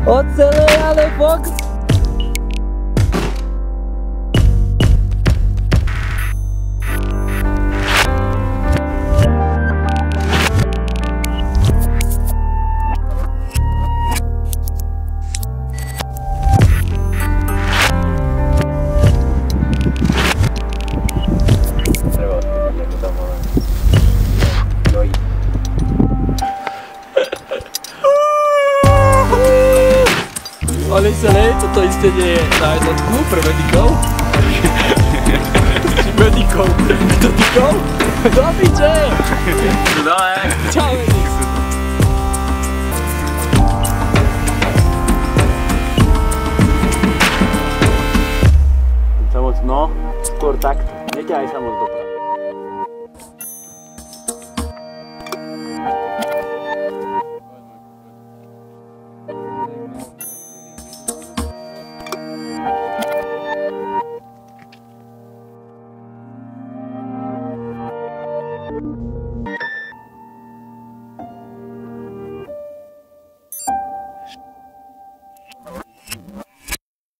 Ocele, ale Fox! Ale sa ne, toto isté nie je na jednotku pre medikov. Medikov. Metodikov? Do piče! Dole. Čau, medik. Sa moc, no, skôr tak, neťahaj sa moc doprava.